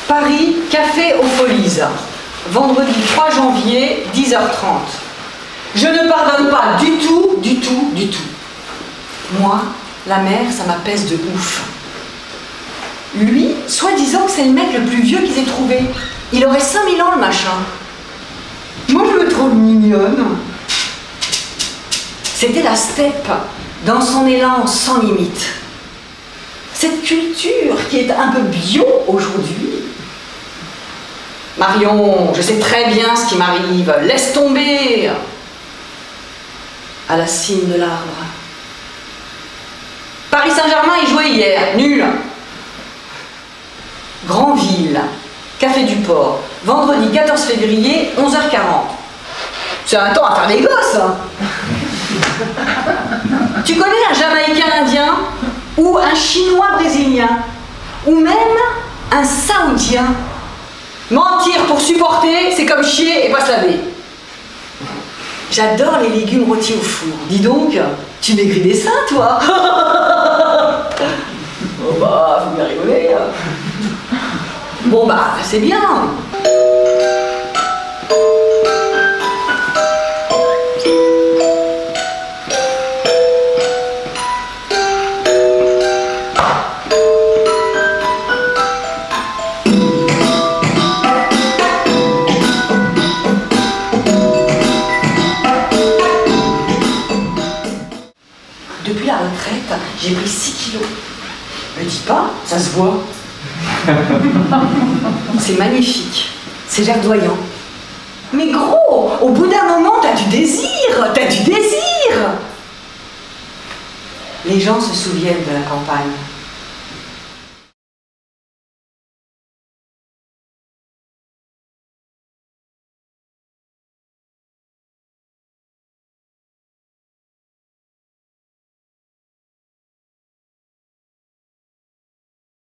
Paris, café aux Folies. Vendredi 3 janvier, 10h30. Je ne pardonne pas du tout, du tout, du tout. Moi, la mer, ça m'apaise de ouf. Lui, soi-disant que c'est le mec le plus vieux qu'ils aient trouvé. Il aurait 5000 ans, le machin. Moi, je me trouve mignonne. C'était la steppe, dans son élan sans limite. Cette culture qui est un peu bio aujourd'hui. Marion, je sais très bien ce qui m'arrive. Laisse tomber. À la cime de l'arbre. Paris Saint-Germain, il jouait hier. Nul. Granville, Café du Port. Vendredi 14 février, 11h40. C'est un temps à faire des gosses, hein. Tu connais un Jamaïcain indien? Ou un Chinois brésilien? Ou même un Saoudien? Mentir pour supporter, c'est comme chier et pas se laver. J'adore les légumes rôtis au four. Dis donc, tu maigris des seins, toi? Oh bah, faut bien rigoler. Bon bah, c'est bien. Depuis la retraite, j'ai pris 6 kilos. Me dis pas, ça se voit. C'est magnifique, c'est verdoyant. Mais gros, au bout d'un moment, t'as du désir, t'as du désir. Les gens se souviennent de la campagne.